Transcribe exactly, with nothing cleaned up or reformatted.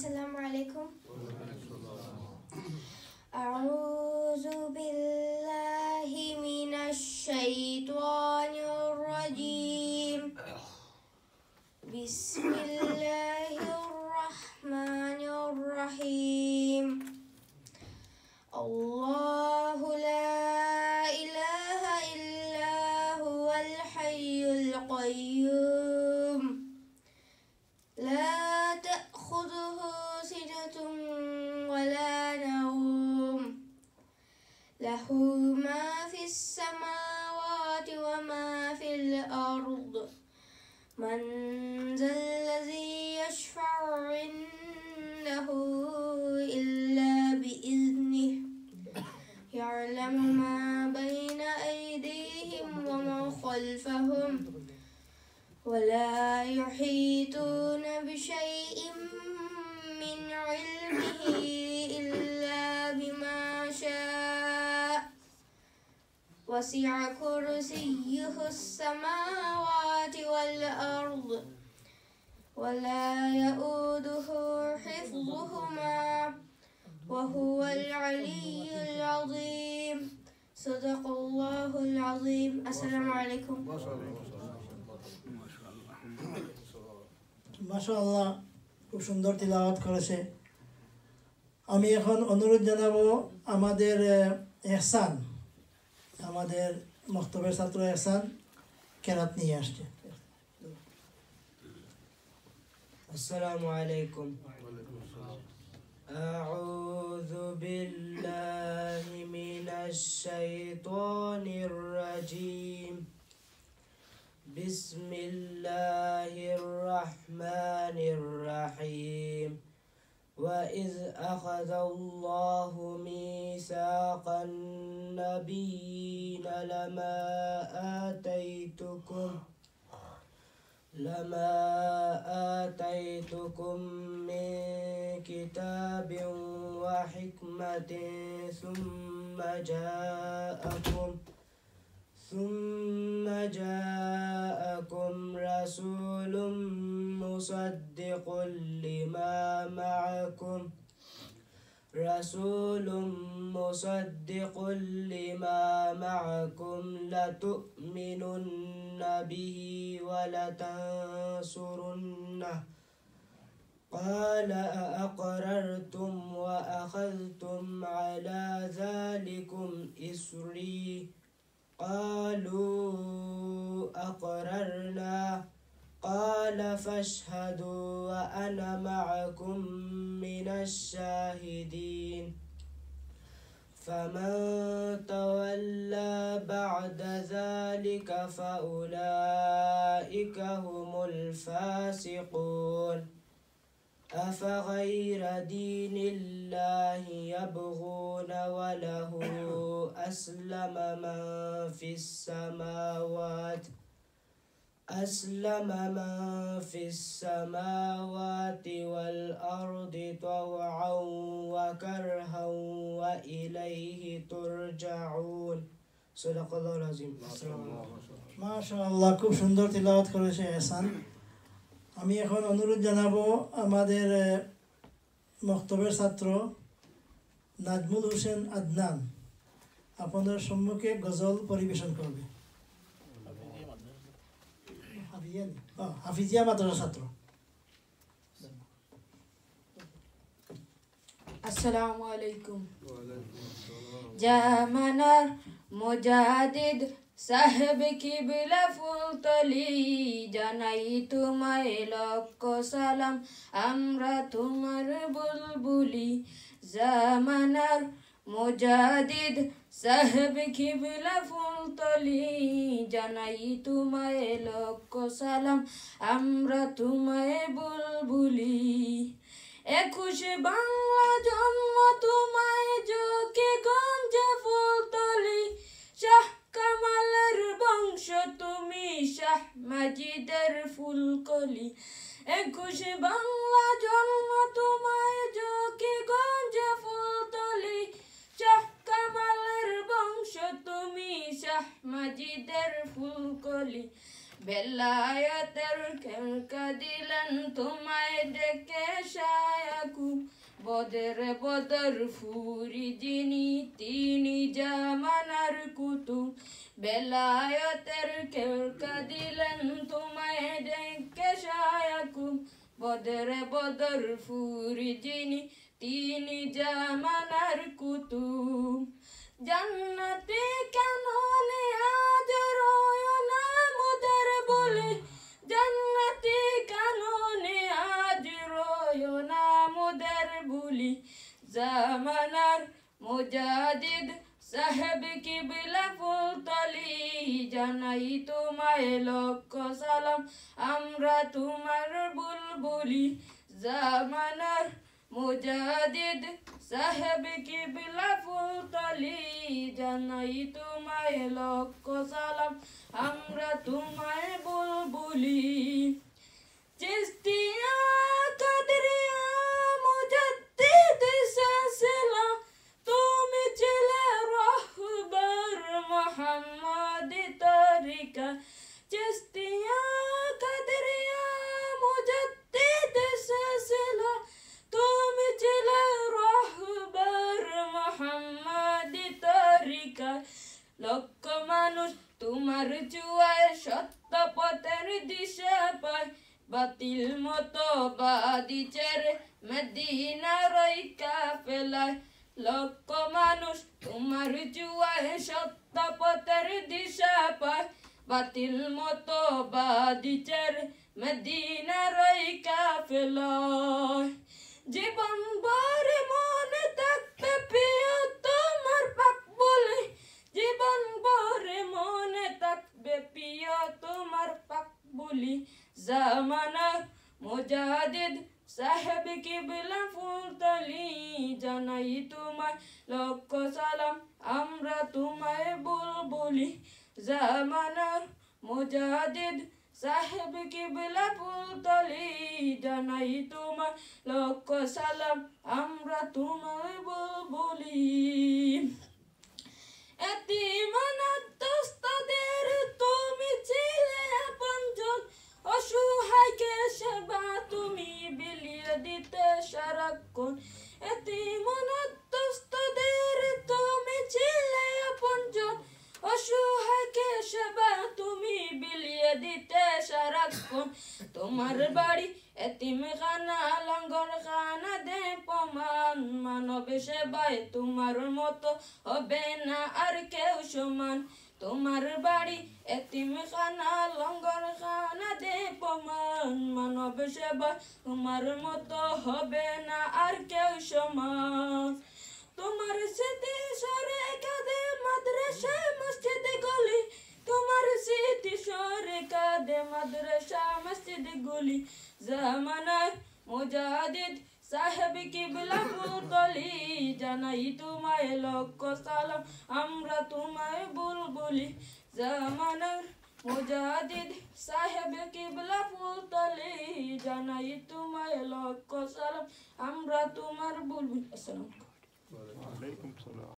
السلام عليكم. أعوذ بالله من الشيطان الرجيم. بسم الله الرحمن الرحيم. الله لا إله إلا هو الحي القيوم لا تأخذه سنة ولا نوم له ما في السماوات وما في الأرض من ذا الذي يشفع عنده إلا بإذنه يعلم ما بين أيديهم وما خلفهم ولا يحيطون بشيء من علمه إلا بما شاء وسع كرسيه السماوات والأرض ولا يؤوده حفظهما وهو العلي العظيم. صدق الله العظيم. السلام عليكم. মাশাআল্লাহ, খুব সুন্দর তিলাওয়াত করেছে। আমি এখন অনুরোধ জানাবো আমাদের এহসান, আমাদের মক্তবের ছাত্র এহসান কেরাত নিয়ে আসছে। السلام عليكم. أعوذ بالله من الشيطان الرجيم. بسم الله الرحمن الرحيم. وإذ أخذ الله ميثاق النبيين لما آتيتكم لما آتيتكم من كتاب وحكمة ثم جاءكم ثم جاءكم رسول مصدق لما معكم رسول مصدق لما معكم لتؤمنن به ولتنصرنه قال أأقررتم وأخذتم على ذلكم إصري قالوا أقررنا قال فاشهدوا وأنا معكم من الشاهدين. فمن تولى بعد ذلك فأولئك هم الفاسقون. أفغير دين الله يبغون وله أسلم من في السماوات أسلم من في السماوات والأرض طوعا وكرها وإليه ترجعون. صدق الله العظيم. মাশাআল্লাহ, খুব সুন্দর তিলাওয়াত করেছে এহসান। আমি এখন অনুরোধ জানাবো আমাদের মক্তবের ছাত্র নাজমুল হোসেন আদনান আপনাদের সম্মুখে গজল পরিবেশন করবে। হাফিজিয়া মাদ্রাসার ছাত্র। আসসালামু আলাইকুম। জামানার মুজাদ্দিদ সাহেব কিবলা ফুলতলি জানাই তোমায় লক্ষ সালাম আমরা তোমার বুলবুলি। জামানার মুজাদ্দিদ সাহেব কিবলা ফুলতলি জানাই তোমায় লক্ষ সালাম আমরা তোমায় বুলবুলি। একুশে বাংলা জন্ম তোমায় জোকে গঞ্জে ফুলতলি শাহ কামালের বংশ তুমি শাহ মাজিদের ফুলকলি। একুশে বাংলা জন্ম তোমায় জোকে গঞ্জে ফুলতলি শাহ কামালের বংশ তুমি শাহ মাজিদের ফুলকলি। বেলায়েতের খেলকা দিলেন তোমায় ডেকে শায়াকুব বদর বদর ফুরি যিনি তিনি জামানার কুতুব বেলায়েতের খেলকা দিলেন তোমায় ডেকে শায়াকুব বদর বদর ফুরি যিনি তিনি জামানার কুতুব জান্নাতে কেন আজ রয় না মোদের বলি জান্নাতে কেন আজ রয় না মোদের বলি জামানার মুজাদিদ সাহেব কিবলা ফুলতলি জানাই তোমায় লক্ষ সালাম আমরা তোমার বুলবুলি জামানার মুজাদিদ সাহেব কিবলা ফুলতলি জানাই তোমায় লক্ষ সালাম আমরা তোমায় বুলবুলি চিস্তিয়া কাদরিয়া মুজাদ্দিদ সিলসিলা তুমি ছিলে রাহবার মুহাম্মাদি তরিকা চিস্তিয়া কাদরিয়া মুজাদ্দিদ সিলসিলা তুমি ছিলে রাহবার মুহাম্মাদি তরিকা লক্ষ মানুষ তোমার জুয়ায় সত্য পথের দিশা পায় বাতিল মতো বাদি চেরে মদিনা রইকা ফেলায় লক্ষ মানুষ তোমার জুয়ায় সত্য পথের দিশা পায় বাতিল মতো বাদি চেরে মদিনা রইকা ফেলায় জীবন ভরে মনে থাকবে প্রিয় তোমার পাক বলি জীবন ভরে মনে থাকবে প্রিয় তোমার পাক বলি জামানার মুজাদিদ সাহেব কিবলা ফুলতলি জানাই তোমায় লক্ষ সালাম আমরা তোমায় বুলবুলি জামানার মুজাদিদ সাহেব কিবলা ফুলতলি জানাই তোমায় লক্ষ সালাম আমরা তোমায় বুলবুলি এতিমানাতস্তাদের তুমি ছিলে আপনজন অসহায়কে সেবা তুমি বিলিয়ে দিতে সারাক্ষণ এতিমানাতস্তাদের তুমি ছিলে আপনজন অসহায়কে সেবা তুমি বিলিয়ে দিতে সারাক্ষণ তোমার বাড়ি এতিমখানা লঙ্গর খানা দে প্রমাণ মানব সেবায় তোমার মতো হবে না আর কেউ সমান তোমার বাড়ি এতিমখানা লঙ্গর খানা দে প্রমাণ মানব সেবায় তোমার মতো হবে না আর কেউ সমান তোমার স্মৃতি সরে কাঁদে মাদ্রাসা মসজিদ গলি তোমার স্মৃতি সরে কাঁদে মাদ্রাসা মসজিদ গলি জামানার মুজাদিদ সাহেব কিবলা ফুলতলি জানাই তোমায় লক্ষ সালাম আমরা তোমায় বুলবুলি জামানার মুজাদিদ সাহেব কিবলা ফুলতলি জানাই তোমায় লক্ষ সালাম আমরা তোমার বুলবুলি। আসসালামু আলাইকুম।